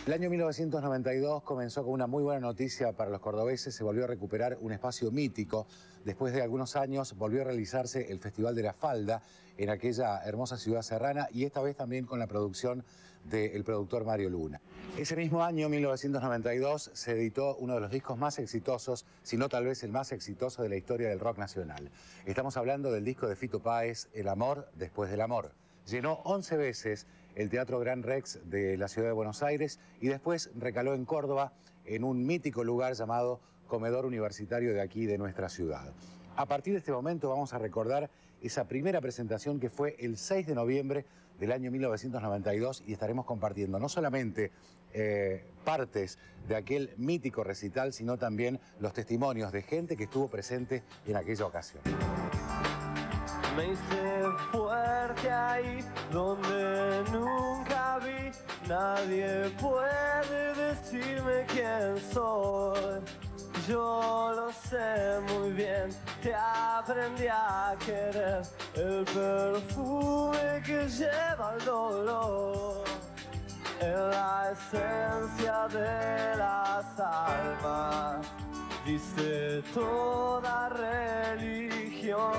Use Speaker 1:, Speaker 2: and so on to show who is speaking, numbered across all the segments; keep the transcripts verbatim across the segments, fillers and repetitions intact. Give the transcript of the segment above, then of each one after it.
Speaker 1: El año mil novecientos noventa y dos comenzó con una muy buena noticia para los cordobeses. Se volvió a recuperar un espacio mítico. Después de algunos años volvió a realizarse el Festival de la Falda en aquella hermosa ciudad serrana, y esta vez también con la producción del productor Mario Luna. Ese mismo año, mil novecientos noventa y dos, se editó uno de los discos más exitosos, si no tal vez el más exitoso de la historia del rock nacional. Estamos hablando del disco de Fito Páez, El amor después del amor. Llenó once veces el Teatro Gran Rex de la ciudad de Buenos Aires y después recaló en Córdoba, en un mítico lugar llamado Comedor Universitario de aquí, de nuestra ciudad. A partir de este momento vamos a recordar esa primera presentación que fue el seis de noviembre del año mil novecientos noventa y dos, y estaremos compartiendo no solamente eh, partes de aquel mítico recital, sino también los testimonios de gente que estuvo presente en aquella ocasión.
Speaker 2: Me hice fuerte ahí donde nunca vi, nadie puede decirme quién soy. Yo lo sé muy bien, te aprendí a querer, el perfume que lleva el dolor, es la esencia de las almas, dice toda religión.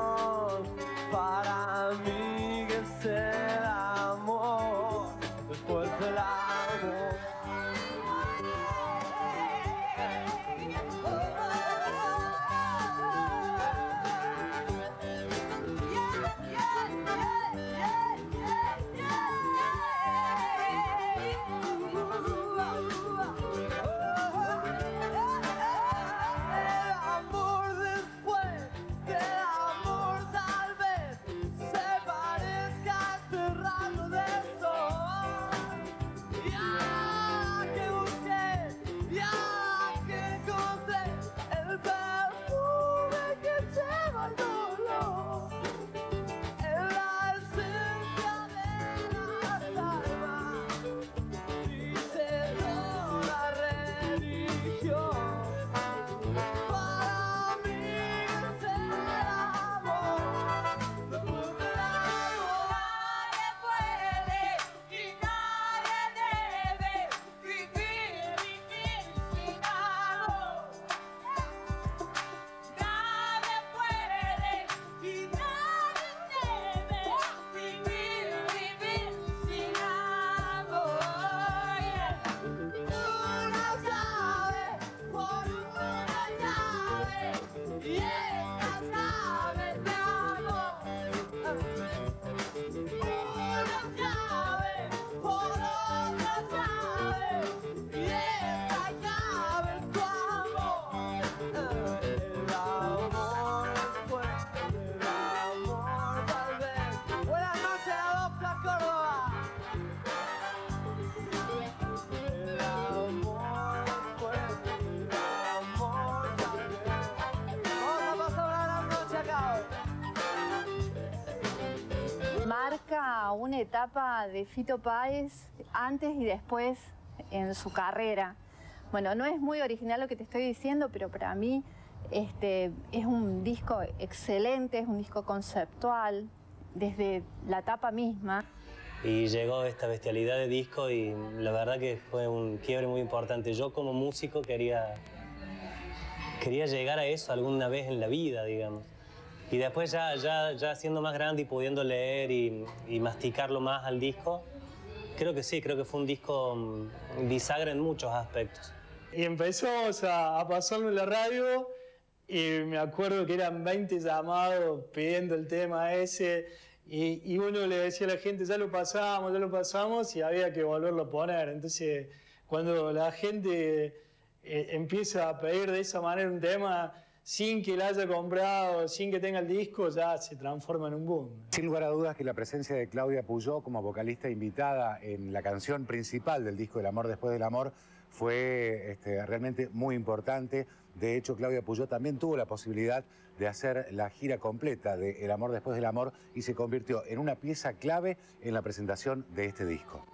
Speaker 2: Para mí que es el amor después del amor.
Speaker 3: Marca una etapa de Fito Páez antes y después en su carrera. Bueno, no es muy original lo que te estoy diciendo, pero para mí este, es un disco excelente, es un disco conceptual, desde la etapa misma.
Speaker 4: Y llegó esta bestialidad de disco y la verdad que fue un quiebre muy importante. Yo como músico quería, quería llegar a eso alguna vez en la vida, digamos. Y después ya, ya, ya siendo más grande y pudiendo leer y, y masticarlo más al disco, creo que sí, creo que fue un disco bisagra en muchos aspectos.
Speaker 5: Y empezamos a, a pasarlo en la radio y me acuerdo que eran veinte llamados pidiendo el tema ese y, y uno le decía a la gente, ya lo pasamos, ya lo pasamos, y había que volverlo a poner. Entonces, cuando la gente eh, empieza a pedir de esa manera un tema, sin que la haya comprado, sin que tenga el disco, ya se transforma en un boom.
Speaker 1: Sin lugar a dudas que la presencia de Claudia Puyó como vocalista invitada en la canción principal del disco El amor después del amor fue este, realmente muy importante. De hecho, Claudia Puyó también tuvo la posibilidad de hacer la gira completa de El amor después del amor y se convirtió en una pieza clave en la presentación de este disco.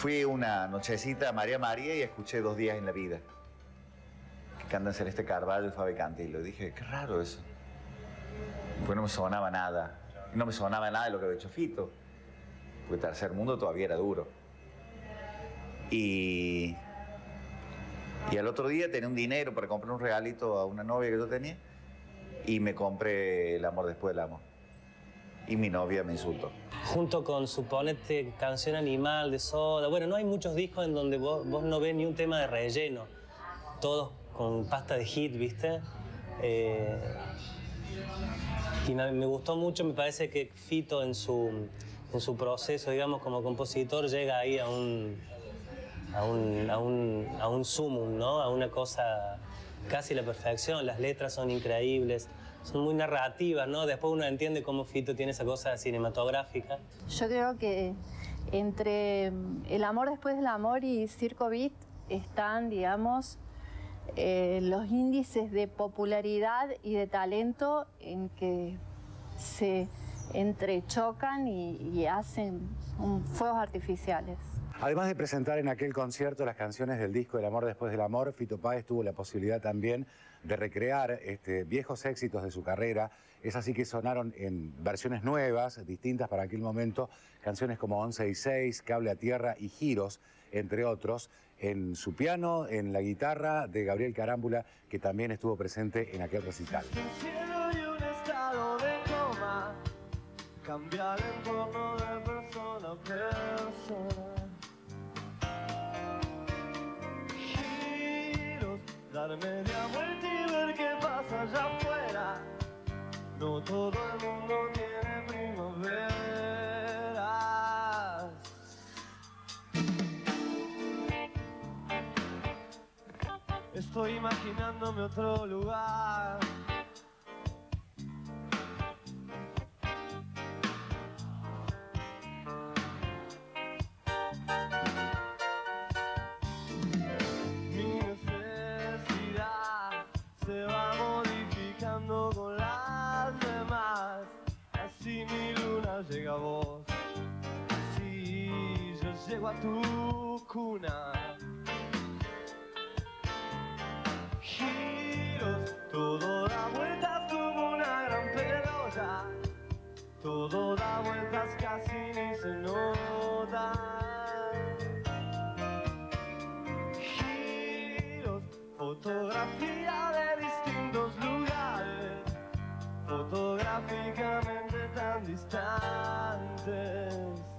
Speaker 6: Fui una nochecita a María María y escuché Dos días en la vida, que cantan Celeste Carvalho y Fabi Cantilo. Y dije, qué raro eso. Pues no me sonaba nada. No me sonaba nada de lo que había hecho Fito. Porque Tercer Mundo todavía era duro. Y, y al otro día tenía un dinero para comprar un regalito a una novia que yo tenía y me compré El amor después del amor. Y mi novia me insultó.
Speaker 4: Junto con Suponete, Canción Animal de Soda. Bueno, no hay muchos discos en donde vos, vos no ves ni un tema de relleno. Todos con pasta de hit, ¿viste? Eh, y me, me gustó mucho, me parece que Fito en su, en su proceso, digamos, como compositor, llega ahí a un, a un, a un, a un sumum, ¿no? A una cosa casi la perfección. Las letras son increíbles. Son muy narrativas, ¿no? Después uno entiende cómo Fito tiene esa cosa cinematográfica.
Speaker 3: Yo creo que entre El amor después del amor y Circo Beat están, digamos, eh, los índices de popularidad y de talento en que se entrechocan y, y hacen un, fuegos artificiales.
Speaker 1: Además de presentar en aquel concierto las canciones del disco El amor después del amor, Fito Páez tuvo la posibilidad también de recrear este, viejos éxitos de su carrera. Es así que sonaron en versiones nuevas, distintas para aquel momento, canciones como once y seis, Cable a Tierra y Giros, entre otros, en su piano, en la guitarra de Gabriel Carámbula, que también estuvo presente en aquel recital.
Speaker 2: Cambiar el entorno de persona a persona. Giros, dar media vuelta y ver qué pasa allá afuera. No todo el mundo tiene primaveras. Estoy imaginándome otro lugar. Llega vos, si yo llego a tu cuna. Giros, todo da vueltas como una gran pelota. Todo da vueltas, casi ni se nota. Giros, fotografía de distintos lugares, fotográficamente tan distantes.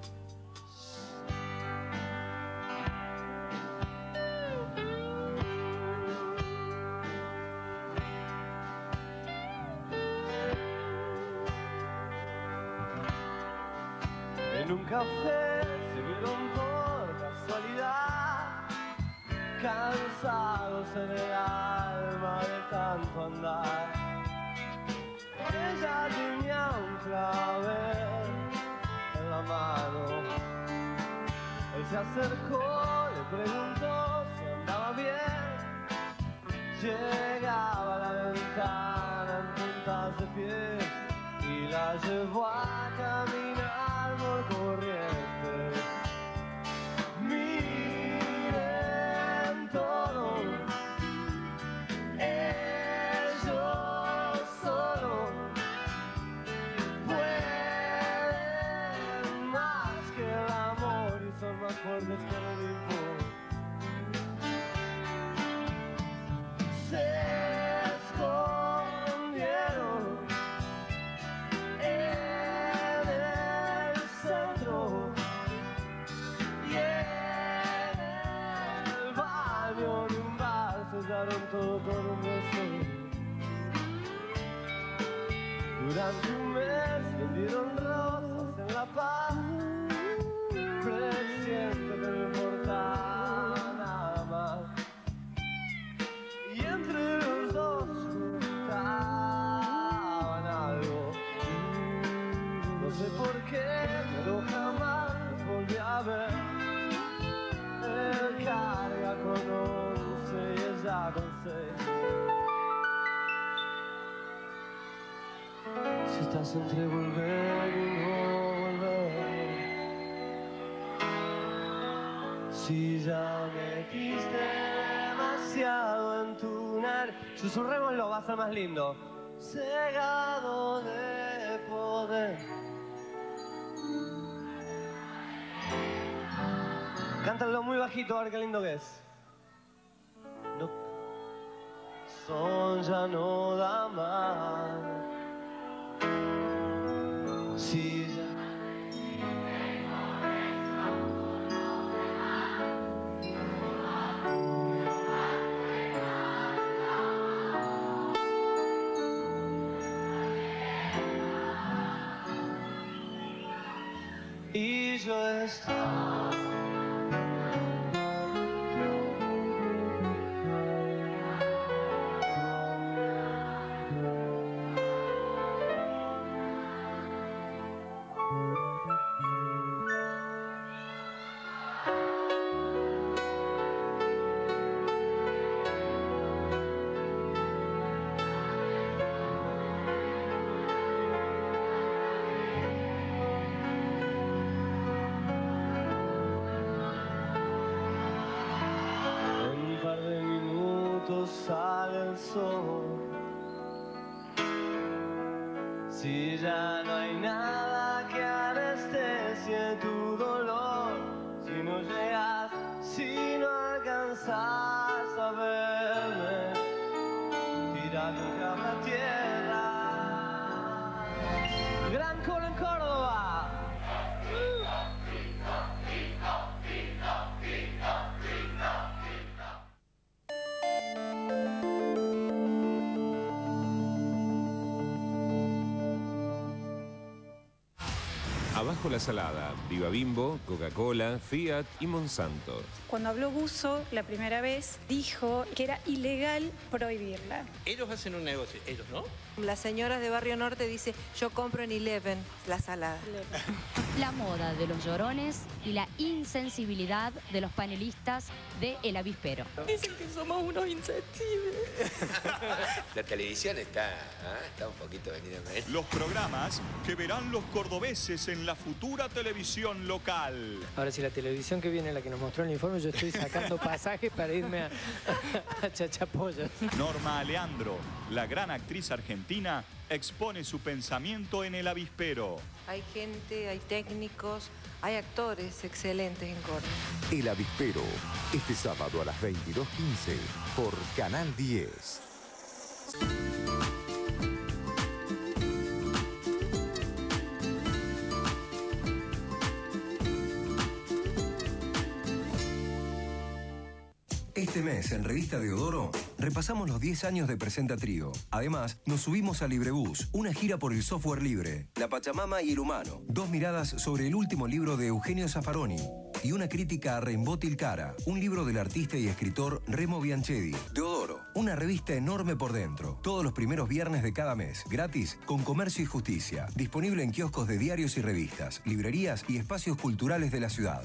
Speaker 2: En un café se vieron por casualidad, cansados en el alma de tanto andar. Ella tenía un clavel en la mano. Él se acercó, le preguntó si andaba bien. Llegaba a la ventana en puntas de pie y la llevó a caminar por corrientes. Miren todo, ellos solo pueden más que el amor y son más fuertes que el mismo. Se escondieron en el centro y en el baño de un bar sellaron todo con un beso. Durante un mes vendieron rosas en La Paz, presiente que no importaba nada más. Y entre los dos juntaban algo, no sé por qué, pero jamás volví a ver. Él carga con once y ella con seis. Si estás entre volver y no volver, Si ya metiste demasiado en tu nariz. Susurrémoslo, va a ser más lindo. Cegado de poder. Cántalo muy bajito, a ver qué lindo que es. No. Son ya no da más. Si ya. Y yo estoy. Sale el sol. Si ya no hay nada que anestesie tu dolor, si no llegas, si no alcanzas a verme, tira tu cama a tierra. Gran coro en Córdoba.
Speaker 7: Abajo la salada, Viva Bimbo, Coca-Cola, Fiat y Monsanto.
Speaker 8: Cuando habló Buzo la primera vez, dijo que era ilegal prohibirla.
Speaker 9: Ellos hacen un negocio, ellos no.
Speaker 10: Las señoras de Barrio Norte dicen, yo compro en Eleven la salada.
Speaker 11: La moda de los llorones y la insensibilidad de los panelistas de El Avispero.
Speaker 8: Dicen que somos unos insensibles.
Speaker 9: La televisión está, ¿ah? está un poquito venida.
Speaker 12: Los programas que verán los cordobeses en la futura televisión local.
Speaker 13: Ahora, si la televisión que viene, la que nos mostró el informe, yo estoy sacando pasajes para irme a, a Chachapoyas.
Speaker 12: Norma Aleandro, la gran actriz argentina, expone su pensamiento en El Avispero.
Speaker 10: Hay gente, hay técnicos, hay actores excelentes en Córdoba.
Speaker 14: El Avispero, este sábado a las veintidós quince por Canal diez.
Speaker 15: Este mes, en Revista Deodoro, repasamos los diez años de Presenta Trío. Además, nos subimos a Librebús, una gira por el software libre, La Pachamama y el humano. Dos miradas sobre el último libro de Eugenio Zaffaroni. Y una crítica a Rimbaud Tilcara, un libro del artista y escritor Remo Bianchedi. Deodoro, una revista enorme por dentro. Todos los primeros viernes de cada mes, gratis, con Comercio y Justicia. Disponible en kioscos de diarios y revistas, librerías y espacios culturales de la ciudad.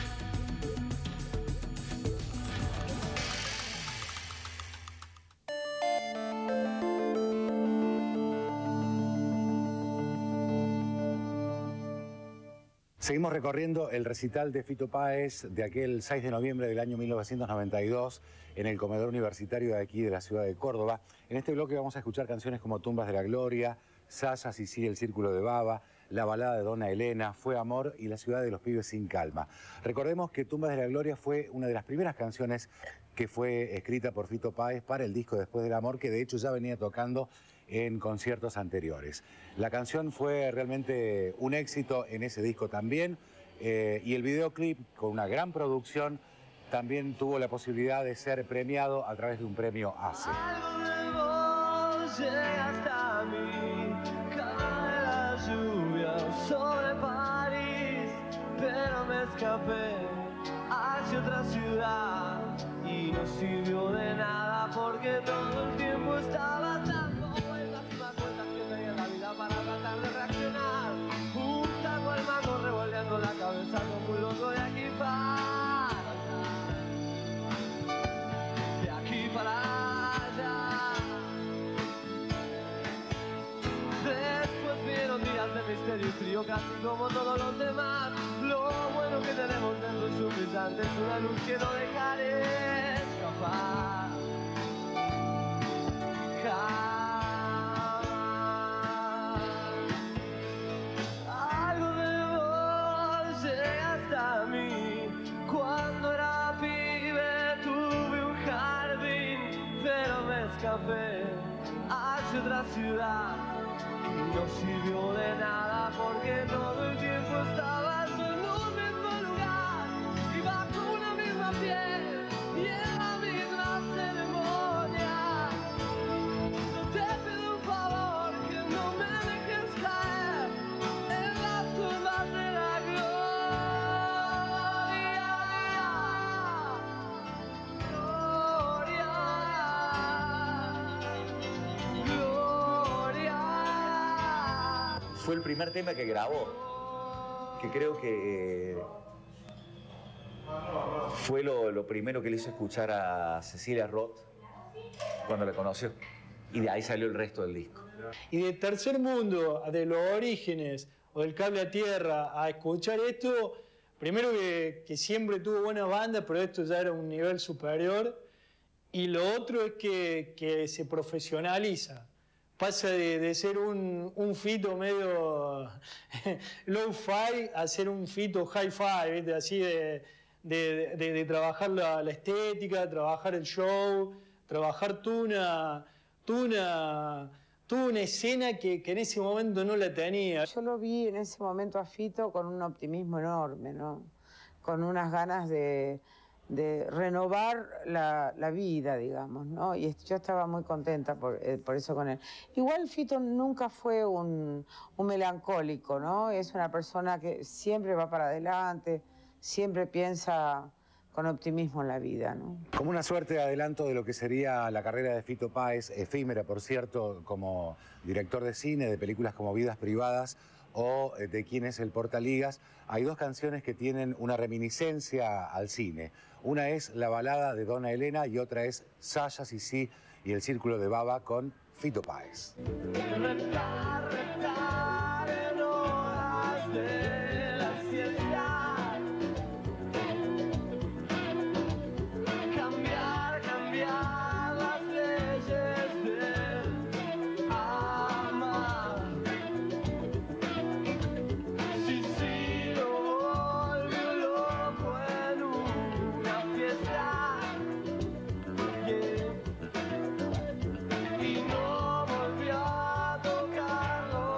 Speaker 1: Seguimos recorriendo el recital de Fito Páez de aquel seis de noviembre del año mil novecientos noventa y dos en el comedor universitario de aquí de la ciudad de Córdoba. En este bloque vamos a escuchar canciones como Tumbas de la Gloria, Saya, Sicilia, El Círculo de Baba, la balada de Dona Elena, Fue Amor y La Ciudad de los Pibes sin Calma. Recordemos que Tumbas de la Gloria fue una de las primeras canciones que fue escrita por Fito Páez para el disco Después del Amor, que de hecho ya venía tocando en conciertos anteriores. La canción fue realmente un éxito en ese disco también, eh, y el videoclip, con una gran producción, también tuvo la posibilidad de ser premiado a través de un premio A C E.
Speaker 2: Algo de vos llega hasta mí, cae la lluvia sobre París, pero me escapé hacia otra ciudad y no sirvió de nada porque todo el tiempo estaba dando vueltas y más vueltas que tenía la vida para tratar de reaccionar. Un taco al mando revolviendo la cabeza como un loco de aquí para allá, de aquí para allá. Después vieron días de misterio y frío casi como todos los demás. Lo bueno que tenemos dentro es suficiente, es una luz que no dejaré escapar. Jamás. Algo de vos llega hasta mí. Cuando era pibe tuve un jardín, pero me escapé hacia otra ciudad. No sirvió de nada porque todo el tiempo estabas en un mismo lugar y bajo una misma piel y en la misma ceremonia. No te pido un favor, que no me dejes caer en las tumbas de la
Speaker 6: Fue el primer tema que grabó, que creo que eh, fue lo, lo primero que le hizo escuchar a Cecilia Roth cuando la conoció. Y de ahí salió el resto del disco.
Speaker 5: Y de Tercer Mundo, de Los Orígenes o del Cable a Tierra, a escuchar esto, primero que, que siempre tuvo buenas bandas, pero esto ya era un nivel superior. Y lo otro es que, que se profesionaliza. Pasa de, de ser un, un fito medio low-fi a ser un fito hi-fi, ¿viste? Así de, de, de, de trabajar la, la estética, trabajar el show, trabajar tú una, tú una, tú una escena que, que en ese momento no la tenía.
Speaker 16: Yo lo vi en ese momento a Fito con un optimismo enorme, ¿no? Con unas ganas de... de renovar la, la vida, digamos, ¿no? Y yo estaba muy contenta por, eh, por eso con él. Igual Fito nunca fue un, un melancólico, ¿no? Es una persona que siempre va para adelante, siempre piensa con optimismo en la vida, ¿no?
Speaker 1: Como una suerte de adelanto de lo que sería la carrera de Fito Páez, efímera, por cierto, como director de cine, de películas como Vidas Privadas o de Quién es el Portaligas, hay dos canciones que tienen una reminiscencia al cine. Una es la balada de Donna Elena y otra es Saya, Sisi y el Círculo de Baba con Fito Páez.
Speaker 2: Reptar, reptar en horas de la siesta. Cambiar, cambiar las leyes del amar. Sí, sí, lo volvió loco en una fiesta. Yeah. Y no volvió a tocarlo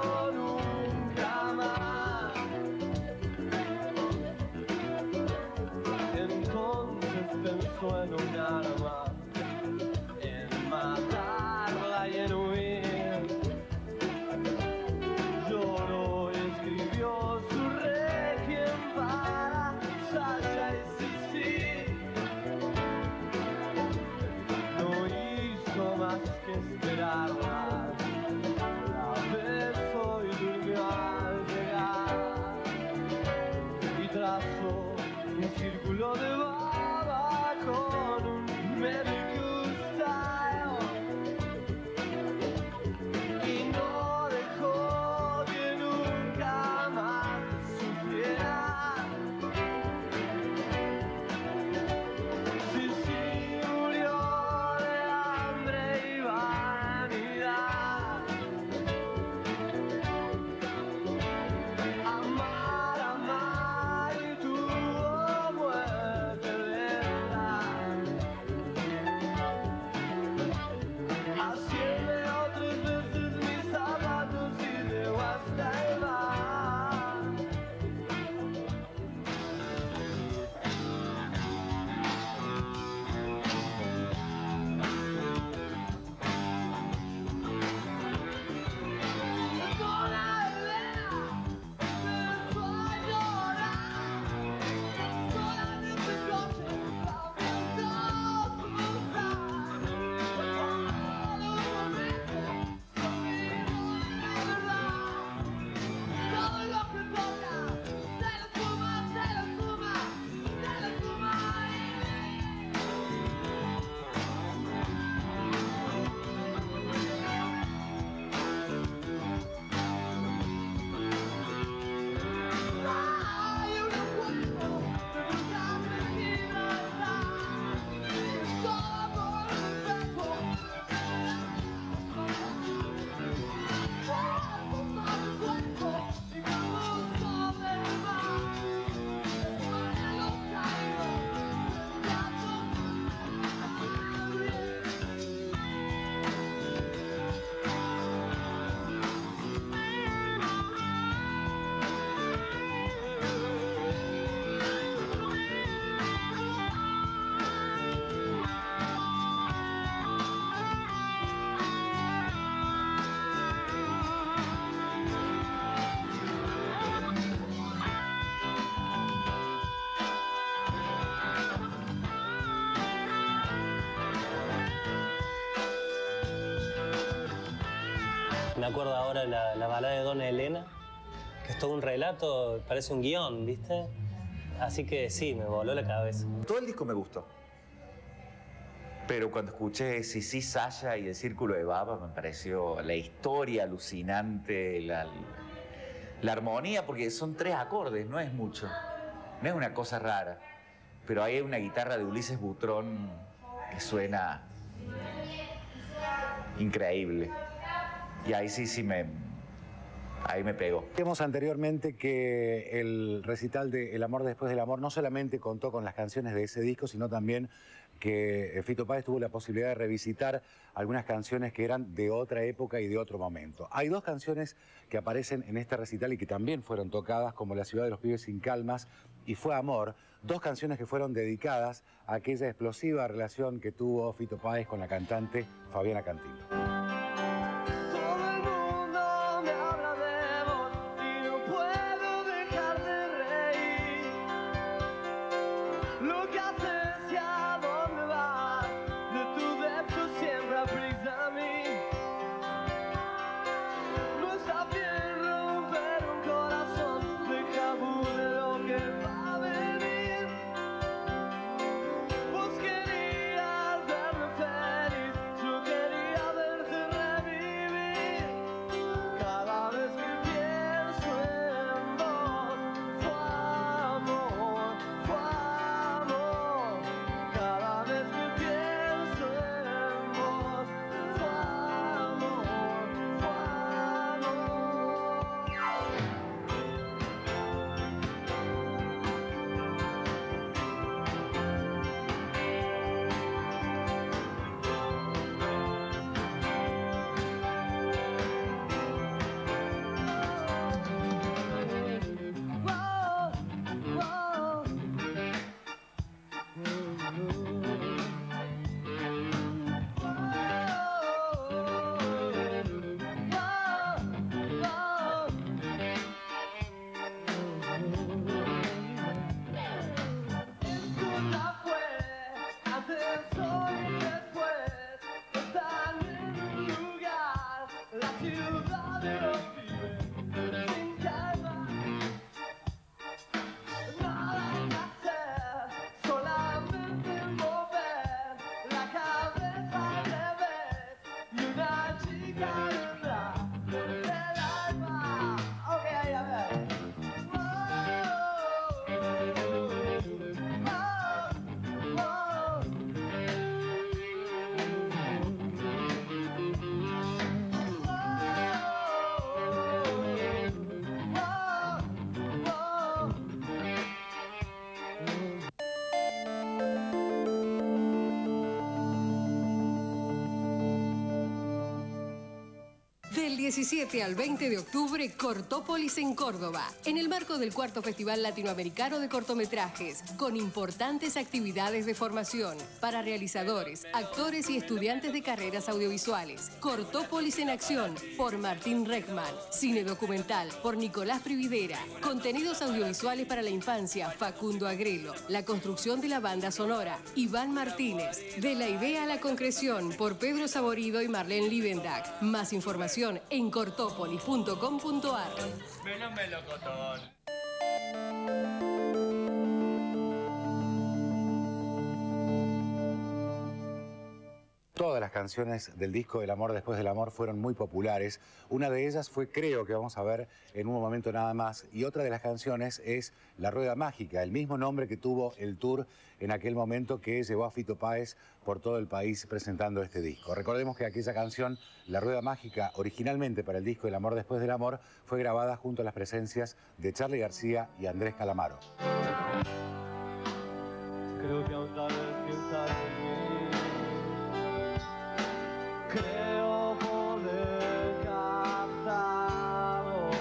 Speaker 4: me acuerdo ahora la, la balada de Dona Elena, que es todo un relato, parece un guión, ¿viste? Así que sí, me voló la cabeza.
Speaker 6: Todo el disco me gustó. Pero cuando escuché Sisí, Saya y El Círculo de Baba, me pareció la historia alucinante, la, la armonía, porque son tres acordes, no es mucho. No es una cosa rara. Pero ahí hay una guitarra de Ulises Butrón que suena increíble. Y ahí sí, sí me... Ahí me pegó.
Speaker 1: Vimos anteriormente que el recital de El amor después del amor no solamente contó con las canciones de ese disco, sino también que Fito Páez tuvo la posibilidad de revisitar algunas canciones que eran de otra época y de otro momento. Hay dos canciones que aparecen en este recital y que también fueron tocadas, como La ciudad de los pibes sin calmas y Fue amor, dos canciones que fueron dedicadas a aquella explosiva relación que tuvo Fito Páez con la cantante Fabiana Cantilo.
Speaker 17: Del diecisiete al veinte de octubre, Cortópolis en Córdoba, en el marco del cuarto Festival Latinoamericano de Cortometrajes, con importantes actividades de formación para realizadores, actores y estudiantes de carreras audiovisuales. Cortópolis en acción, por Martín Reckman. Cine documental, por Nicolás Prividera. Contenidos audiovisuales para la infancia, Facundo Agrelo. La construcción de la banda sonora, Iván Martínez. De la idea a la concreción, por Pedro Saborido y Marlene Liebendak. Más información en cortópolis punto com punto ar.
Speaker 2: Menos melocotón.
Speaker 1: Todas las canciones del disco El amor después del amor fueron muy populares. Una de ellas fue Creo, que vamos a ver en un momento nada más. Y otra de las canciones es La Rueda Mágica, el mismo nombre que tuvo el tour en aquel momento que llevó a Fito Páez por todo el país presentando este disco. Recordemos que aquella canción, La Rueda Mágica, originalmente para el disco El amor después del amor, fue grabada junto a las presencias de Charly García y Andrés Calamaro.
Speaker 2: Creo que aún tal vez piensas en mí. Creo poder captarlo.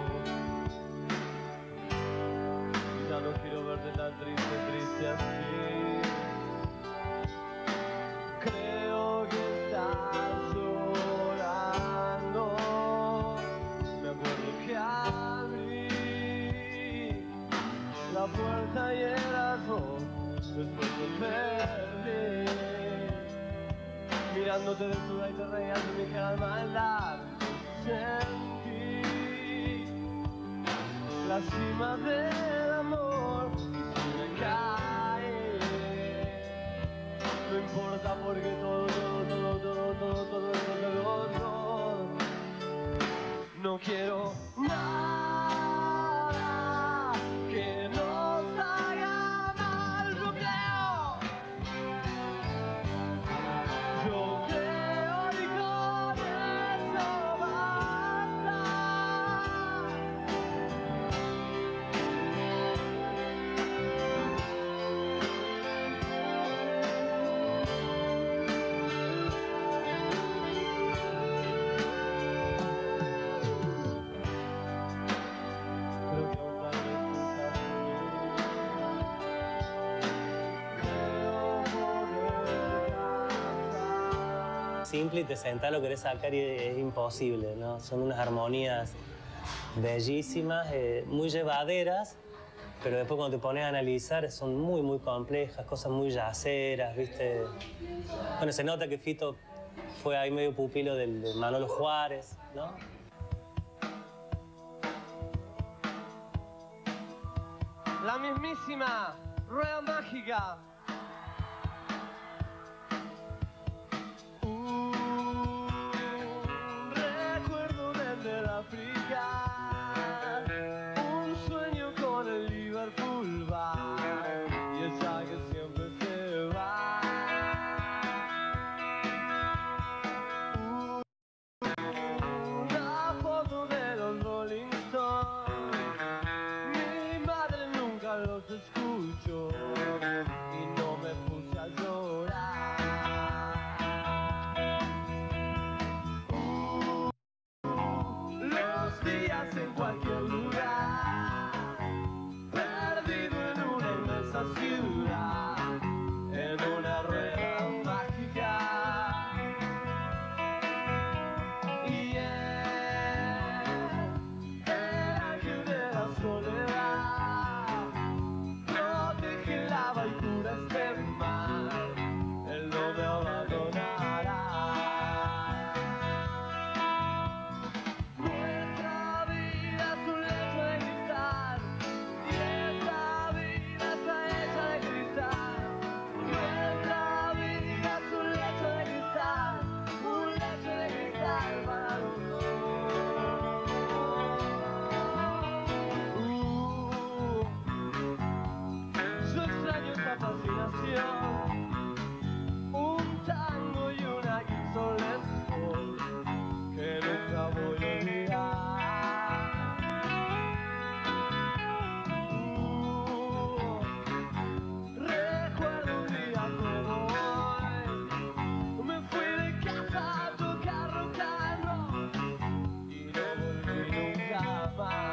Speaker 2: Ya no quiero verte tan triste, triste así. Creo que estás llorando. Me acuerdo que abrí la puerta y eras vos. Después te perdí. Mirándote desnuda y te reías de mi calma en la sentí la cima del amor y se me cae. No importa porque todo, todo, todo, todo, todo, todo, todo, todo. No quiero nada que nos haga mal. Yo creo, yo creo y con eso basta.
Speaker 4: Simple y te sentás, lo querés sacar y es imposible, ¿no? Son unas armonías bellísimas, eh, muy llevaderas, pero después cuando te pones a analizar son muy, muy complejas, cosas muy yaceras, ¿viste? Bueno, se nota que Fito fue ahí medio pupilo del, de Manolo Juárez, ¿no?
Speaker 2: La mismísima rueda mágica. Un sueño con el Liverpool Bar y esa que siempre se va. Una foto de los Rolling Stones. Mi madre nunca los escuchó y no me puse a llorar. Los días en cualquier lugar, perdido en una inmensa ciudad, en una rueda mágica. Y él, el ángel de la soledad, protege la altura este mar, él no me abandonará. Un tango y una guitarra Les Paul que nunca voy a olvidar. Uh, recuerdo un día como hoy, me fui de casa a tocar rock and roll y no volví nunca más.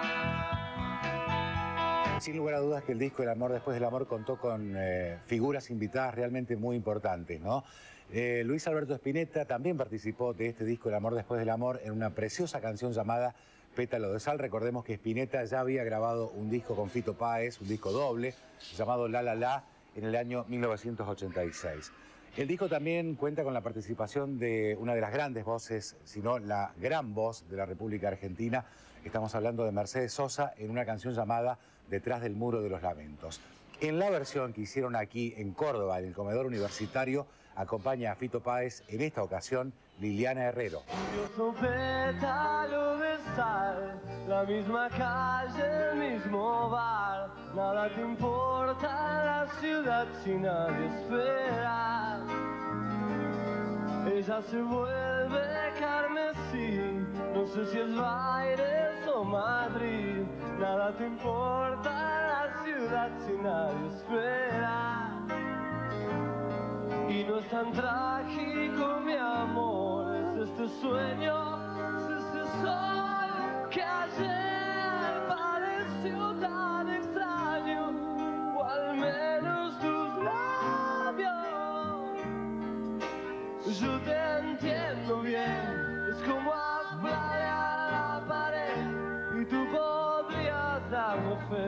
Speaker 1: Sin lugar a dudas que el disco El amor después del amor contó con eh, figuras invitadas realmente muy importantes, ¿no? Eh, Luis Alberto Spinetta también participó de este disco El amor después del amor en una preciosa canción llamada Pétalo de sal. Recordemos que Spinetta ya había grabado un disco con Fito Páez, un disco doble, llamado La La La, en el año mil novecientos ochenta y seis. El disco también cuenta con la participación de una de las grandes voces, si no la gran voz de la República Argentina. Estamos hablando de Mercedes Sosa en una canción llamada Detrás del muro de los lamentos. En la versión que hicieron aquí en Córdoba, en el Comedor Universitario, acompaña a Fito Páez, en esta ocasión, Liliana Herrero.
Speaker 2: Curioso pétalo de sal, la misma calle, el mismo bar. Nada te importa la ciudad si nadie espera. Ella se vuelve carmesí, no sé si es Baires o Madrid. Nada te importa la ciudad si nadie espera. Y no es tan trágico, mi amor, es este sueño, es este sol que ayer pareció tan extraño, o al menos tus labios. Yo te entiendo bien, es como hablar a la pared y tú podrías darme fe.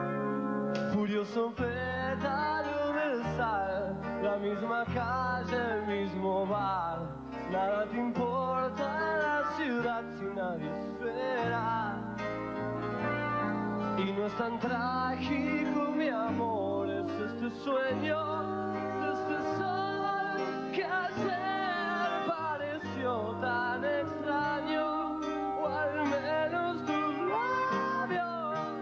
Speaker 2: Furioso pétalo de sal, la misma calle, Nada te importa la ciudad si nadie espera. Y no es tan trágico, mi amor, es este sueño, es este sol que ayer pareció tan extraño, o al menos tus labios.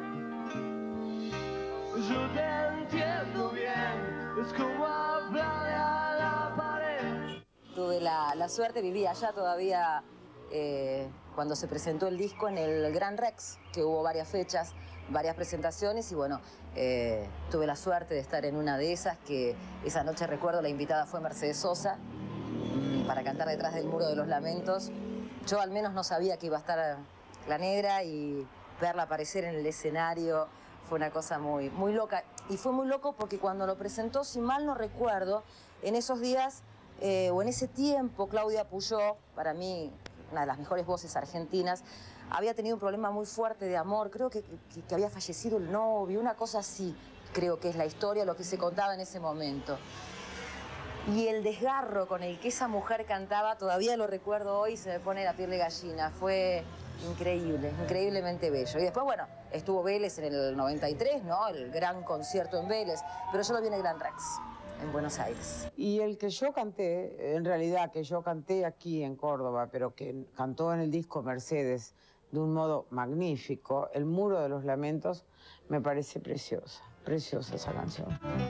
Speaker 2: Yo te entiendo bien, es como hablarle a la pared.
Speaker 18: Tuve la, la suerte, viví allá todavía eh, cuando se presentó el disco en el Gran Rex, que hubo varias fechas, varias presentaciones y bueno, eh, tuve la suerte de estar en una de esas, que esa noche recuerdo la invitada fue Mercedes Sosa mmm, para cantar Detrás del Muro de los Lamentos. Yo al menos no sabía que iba a estar La Negra y verla aparecer en el escenario fue una cosa muy, muy loca. Y fue muy loco porque cuando lo presentó, si mal no recuerdo, en esos días eh, o en ese tiempo, Claudia Puyó, para mí una de las mejores voces argentinas, había tenido un problema muy fuerte de amor, creo que, que, que había fallecido el novio, una cosa así, creo que es la historia, lo que se contaba en ese momento. Y el desgarro con el que esa mujer cantaba, todavía lo recuerdo hoy, se me pone la piel de gallina, fue increíble, increíblemente bello. Y después, bueno, estuvo Vélez en el noventa y tres, ¿no? El gran concierto en Vélez, pero yo lo vi en el Gran Rex, en Buenos Aires.
Speaker 16: Y el que yo canté, en realidad que yo canté aquí en Córdoba, pero que cantó en el disco Mercedes de un modo magnífico, El Muro de los Lamentos, me parece preciosa, preciosa esa canción.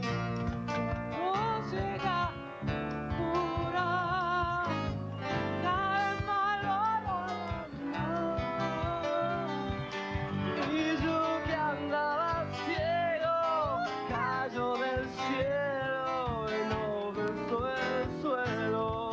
Speaker 2: Música pura, calma, y yo que andaba ciego, cayó del cielo y no besó el suelo,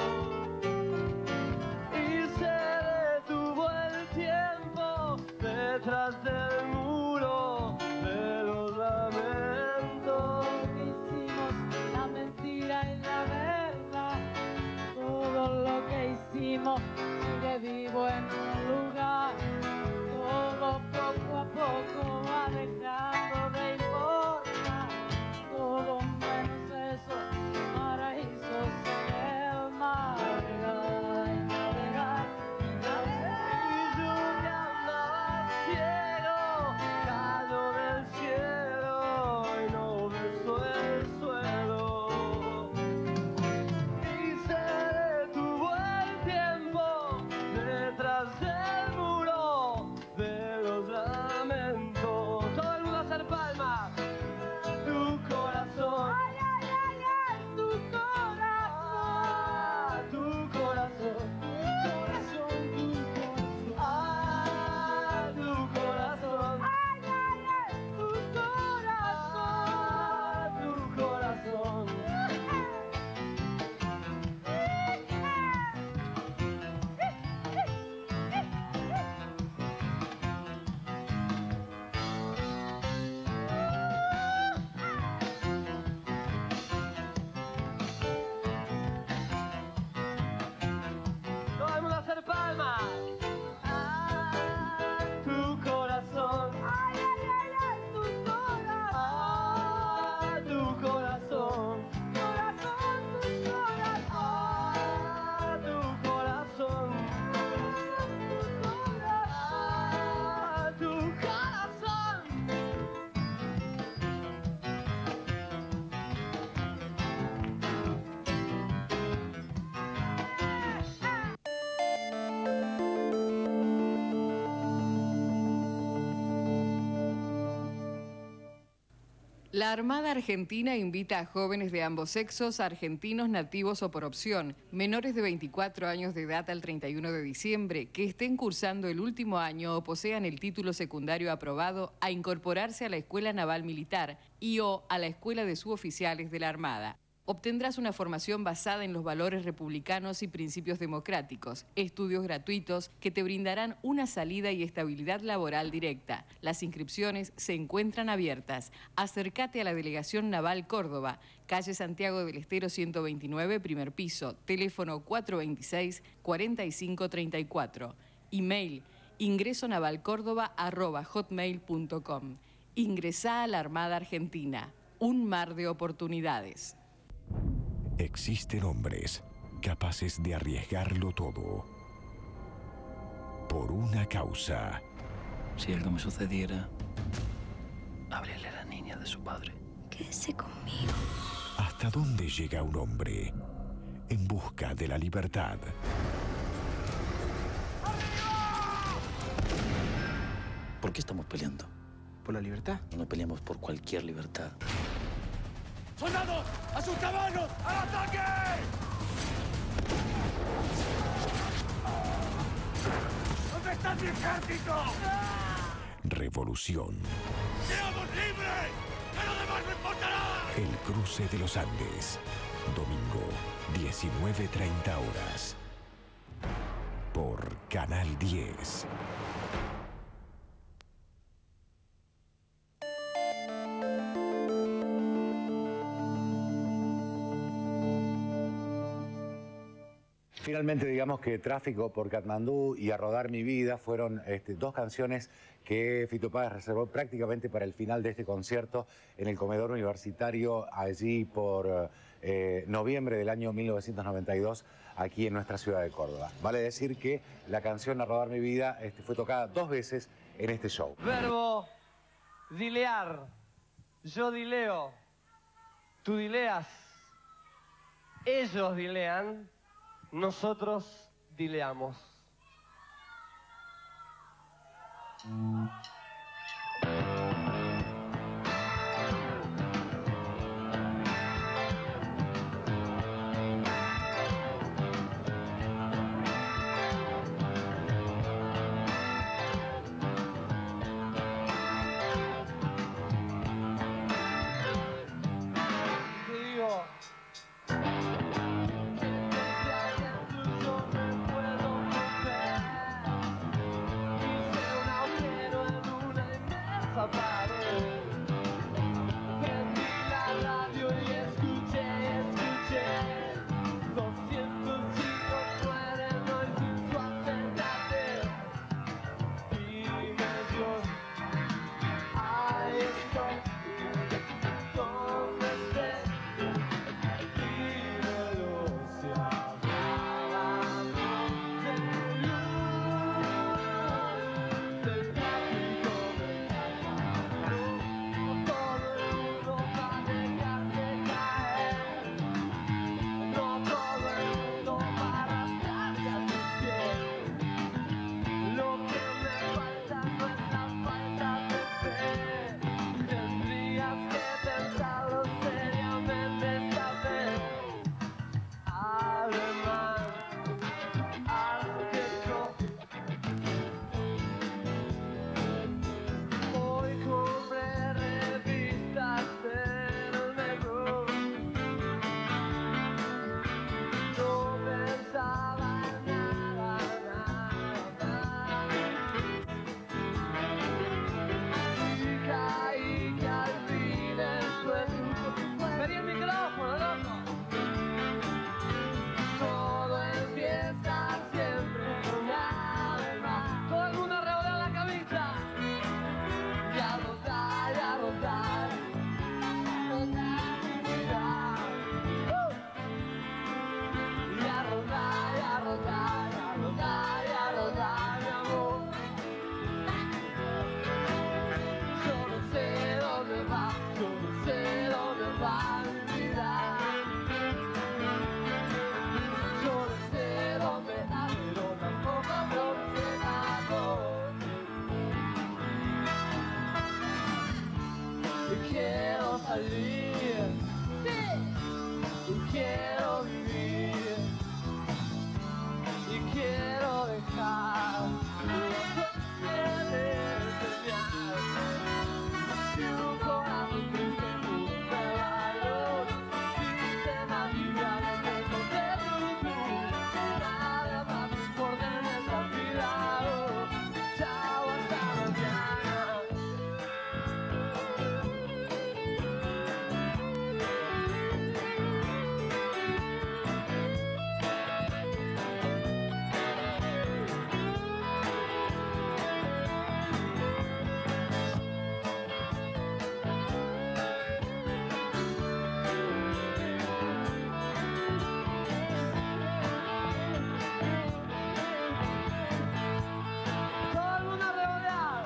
Speaker 2: y se detuvo el tiempo detrás del muro de los lamentos.
Speaker 19: Hicimos la mentira y la verdad, todo lo que hicimos sigue vivo en un lugar, todo poco a poco va dejando de importar, todo menos esos paraísos en el mar. Navegar, navegar,
Speaker 2: Y yo que andaba ciego, cayó del cielo y no besó el suelo, y se detuvo el tiempo detrás del muro de los lamentos. Todo el mundo a hacer palmas. Tu corazón, ay, ay, ay, ay, tu corazón, ah, tu corazón, tu corazón, tu corazón, ah, tu corazón, ay, ay, ay, tu corazón, tu corazón. Todo el mundo a hacer palmas. Ah, tu corazón, ay, ay, ay, ay, tu corazón, ah, tu corazón, corazón, tu corazón, ah, tu corazón, ah, tu corazón.
Speaker 20: La Armada Argentina invita a jóvenes de ambos sexos, argentinos nativos o por opción, menores de veinticuatro años de edad al treinta y uno de diciembre, que estén cursando el último año o posean el título secundario aprobado, a incorporarse a la Escuela Naval Militar y o a la Escuela de Suboficiales de la Armada. Obtendrás una formación basada en los valores republicanos y principios democráticos, estudios gratuitos que te brindarán una salida y estabilidad laboral directa. Las inscripciones se encuentran abiertas. Acércate a la Delegación Naval Córdoba, calle Santiago del Estero ciento veintinueve, primer piso, teléfono cuatro dos seis, cuatro cinco tres cuatro, email ingresonavalcórdoba arroba hotmail punto com. Ingresá a la Armada Argentina, un mar de oportunidades.
Speaker 14: Existen hombres capaces de arriesgarlo todo por una causa.
Speaker 21: Si algo me sucediera, háblele a la niña de su padre.
Speaker 22: Quédese conmigo.
Speaker 14: ¿Hasta dónde llega un hombre en busca de la libertad?
Speaker 21: ¿Por qué estamos peleando?
Speaker 23: ¿Por la libertad?
Speaker 21: No peleamos por cualquier libertad.
Speaker 2: ¡Soldados! ¡A sus caballos! ¡Al ataque! ¿Dónde está mi ejército?
Speaker 14: Revolución.
Speaker 2: ¡Seamos libres! ¡Que lo demás no importará!
Speaker 14: El cruce de los Andes. Domingo, diecinueve treinta horas. Por Canal diez.
Speaker 1: Finalmente, digamos que Tráfico por Katmandú y A Rodar Mi Vida fueron este, dos canciones que Fito Páez reservó prácticamente para el final de este concierto en el comedor universitario allí por eh, noviembre del año mil novecientos noventa y dos aquí en nuestra ciudad de Córdoba. Vale decir que la canción A Rodar Mi Vida este, fue tocada dos veces en este show.
Speaker 2: Verbo dilear. Yo dileo. Tú dileas. Ellos dilean. Nosotros dileamos. Te digo. Prendí la radio y escuché, escuché. Doscientos chicos mueren hoy sin su ascendente. Dime Dios, ahí estoy, donde estés. Dímelo si hablamos de luz, del tráfico de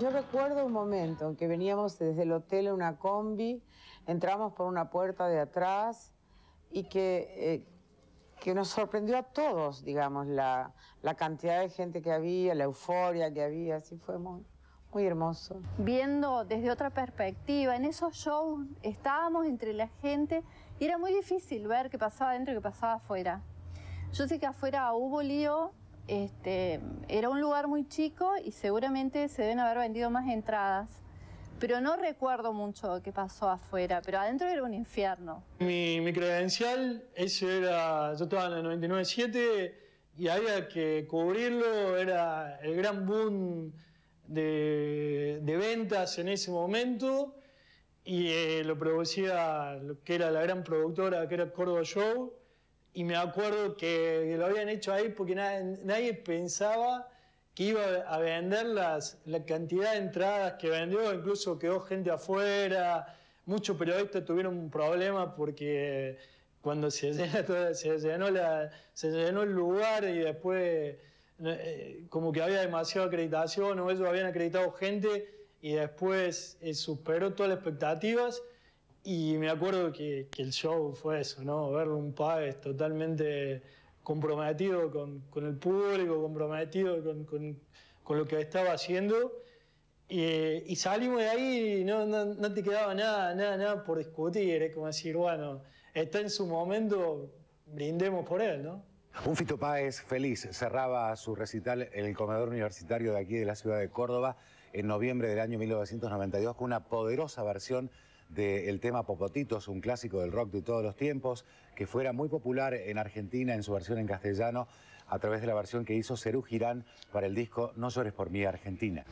Speaker 16: Yo recuerdo un momento en que veníamos desde el hotel en una combi, entramos por una puerta de atrás y que, eh, que nos sorprendió a todos, digamos, la, la cantidad de gente que había, la euforia que había, así fue muy, muy hermoso.
Speaker 3: Viendo desde otra perspectiva, en esos shows estábamos entre la gente y era muy difícil ver qué pasaba adentro y qué pasaba afuera. Yo sé que afuera hubo lío. Este, era un lugar muy chico y seguramente se deben haber vendido más entradas, pero no recuerdo mucho qué pasó afuera, pero adentro era un infierno.
Speaker 5: Mi, mi credencial, ese era, yo estaba en el noventa y nueve punto siete y había que cubrirlo, era el gran boom de, de ventas en ese momento y eh, lo producía lo que era la gran productora, que era Córdoba Show. Y me acuerdo que lo habían hecho ahí porque nadie, nadie pensaba que iba a vender las, la cantidad de entradas que vendió, incluso quedó gente afuera, muchos periodistas tuvieron un problema porque cuando se, llena toda, se, llenó, la, se llenó el lugar y después eh, como que había demasiada acreditación o ellos habían acreditado gente y después eh, superó todas las expectativas. Y me acuerdo que, que el show fue eso, ¿no? Ver un Páez totalmente comprometido con, con el público, comprometido con, con, con lo que estaba haciendo. Y, y salimos de ahí y no, no, no te quedaba nada, nada, nada por discutir. Es como decir, bueno, está en su momento, brindemos por él, ¿no?
Speaker 1: Un Fito Páez feliz cerraba su recital en el comedor universitario de aquí de la ciudad de Córdoba en noviembre del año mil novecientos noventa y dos con una poderosa versión del tema Popotitos, un clásico del rock de todos los tiempos, que fuera muy popular en Argentina en su versión en castellano, a través de la versión que hizo Serú Girán para el disco No llores por mí, Argentina.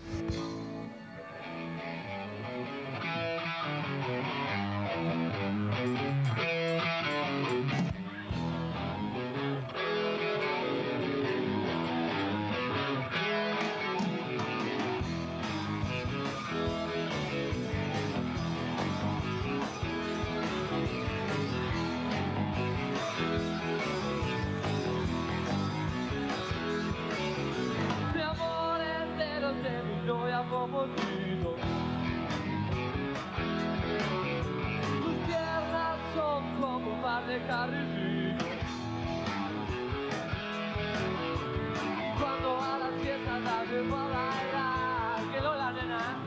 Speaker 2: Popotito. Tus piernas son como un par de carricitos. Cuando a las fiestas salen para bailar, que no la nena.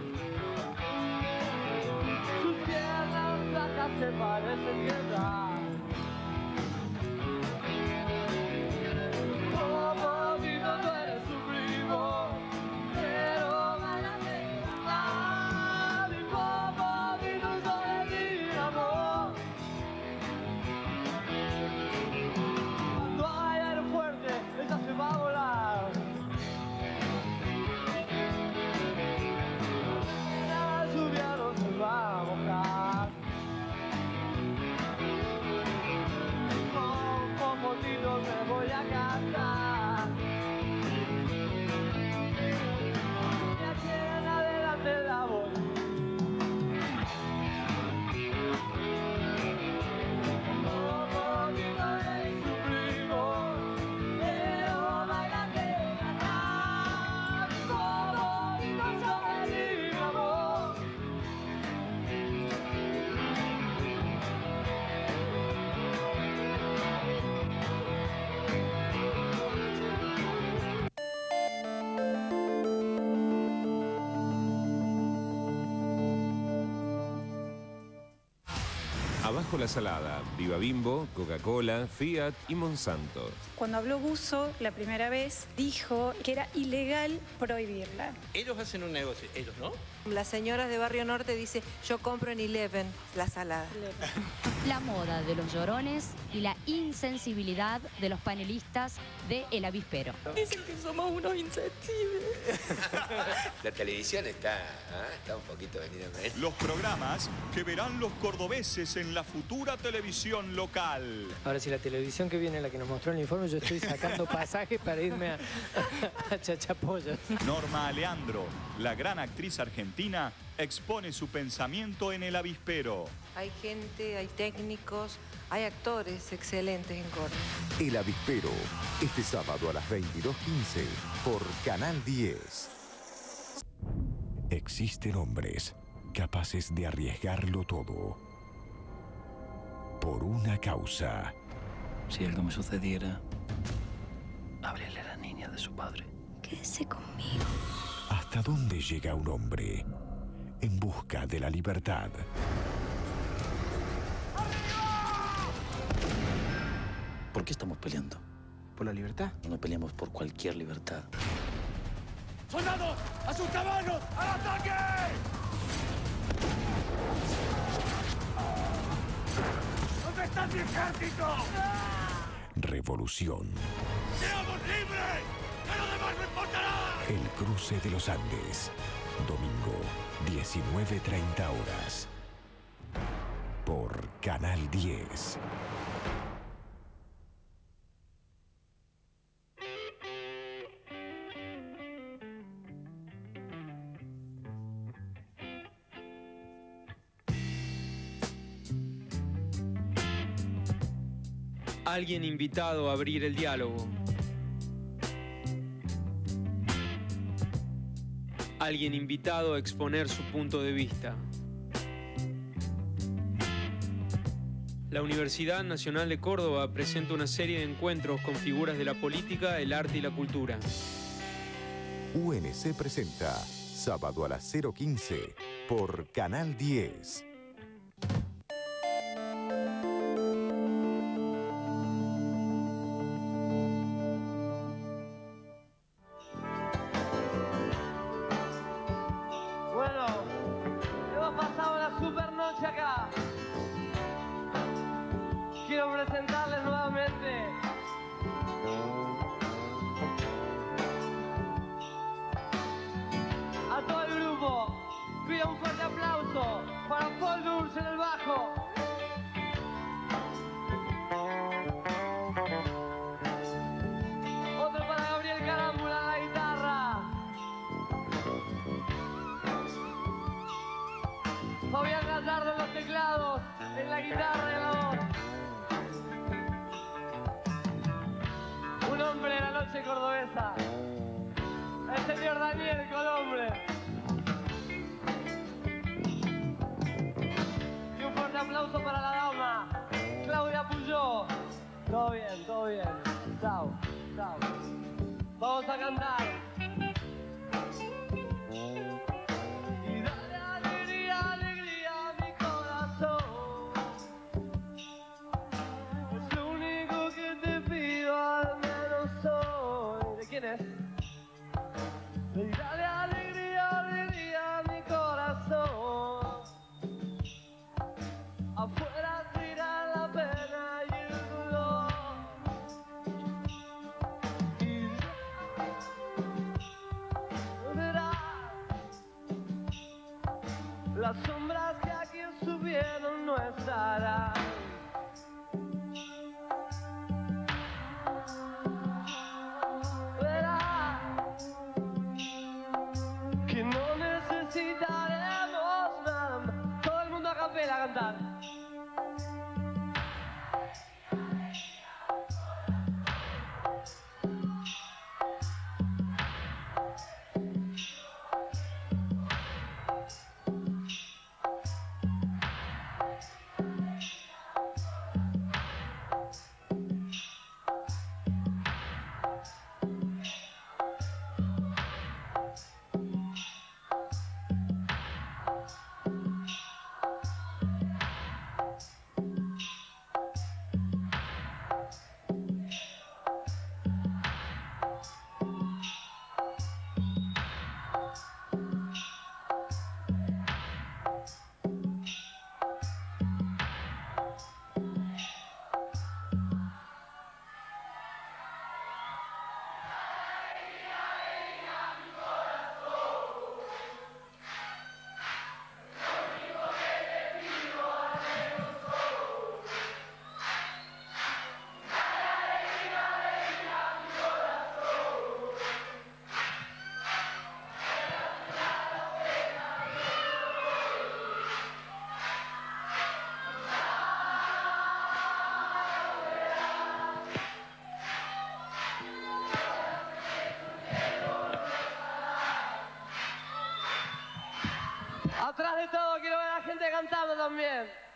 Speaker 2: Tus piernas flacas se parecen piedras. Popotito, tú eres su primo. Me voy a cantar y aquí en adelante la voy. Popotito es su primo, pero bailante cantar. Popotito sobre mi amor.
Speaker 7: Abajo la salada, Viva Bimbo, Coca-Cola, Fiat y Monsanto.
Speaker 8: Cuando habló Buzo la primera vez, dijo que era ilegal prohibirla.
Speaker 9: Ellos hacen un negocio, ellos, ¿no?
Speaker 10: Las señoras de Barrio Norte dicen, yo compro en Eleven la salada.
Speaker 11: La moda de los llorones y la insensibilidad de los panelistas de El Avispero.
Speaker 19: Dicen que somos unos insensibles.
Speaker 9: La televisión está, ¿ah? está un poquito venida a ver.
Speaker 12: Los programas que verán los cordobeses en la futura televisión local.
Speaker 13: Ahora, si la televisión que viene, la que nos mostró el informe, yo estoy sacando pasajes para irme a, a Chachapoyas.
Speaker 12: Norma Aleandro, la gran actriz argentina, expone su pensamiento en El Avispero.
Speaker 10: Hay gente, hay técnicos, hay actores excelentes en Córdoba.
Speaker 14: El Avispero, este sábado a las veintidós quince por Canal diez. Existen hombres capaces de arriesgarlo todo por una causa.
Speaker 21: Si algo me sucediera, háblele a la niña de su padre.
Speaker 19: Quédese conmigo.
Speaker 14: ¿Hasta dónde llega un hombre en busca de la libertad?
Speaker 21: ¿Por qué estamos peleando?
Speaker 15: ¿Por la libertad?
Speaker 21: No peleamos por cualquier libertad.
Speaker 2: ¡Soldados! ¡A sus caballos! ¡Al ataque! ¿Dónde está mi ejército?
Speaker 14: Revolución.
Speaker 2: ¡Seamos libres! ¡Que lo demás no importará!
Speaker 14: El cruce de los Andes. Domingo, diecinueve treinta horas. Por Canal diez.
Speaker 22: Alguien invitado a abrir el diálogo. Alguien invitado a exponer su punto de vista. La Universidad Nacional de Córdoba presenta una serie de encuentros con figuras de la política, el arte y la cultura.
Speaker 14: U N C presenta, sábado a las cero quince, por Canal diez.
Speaker 2: Bueno, hemos pasado una super noche acá. Quiero presentarles nuevamente a todo el grupo. Pido un fuerte aplauso para Paul Dulce en el bajo. Otro para Gabriel Carámbula en la guitarra. Fabián Gallardo en los teclados, en la guitarra y en la voz. Un hombre de la noche cordobesa, el señor Daniel Colombre. Y un fuerte aplauso para la dama, Claudia Puyó. Todo bien, todo bien. Chao, chao. Vamos a cantar. Y dale alegría, alegría a mi corazón. Es lo único que te pido, al menos hoy. ¿De quién es? Y dale alegría, alegría a mi corazón. Afuera tira la pena y el dolor. Y verás las sombras que aquí subieron no estarán. Verás que no necesitaremos nada más. Todo el mundo a capela a cantar. cantamos también.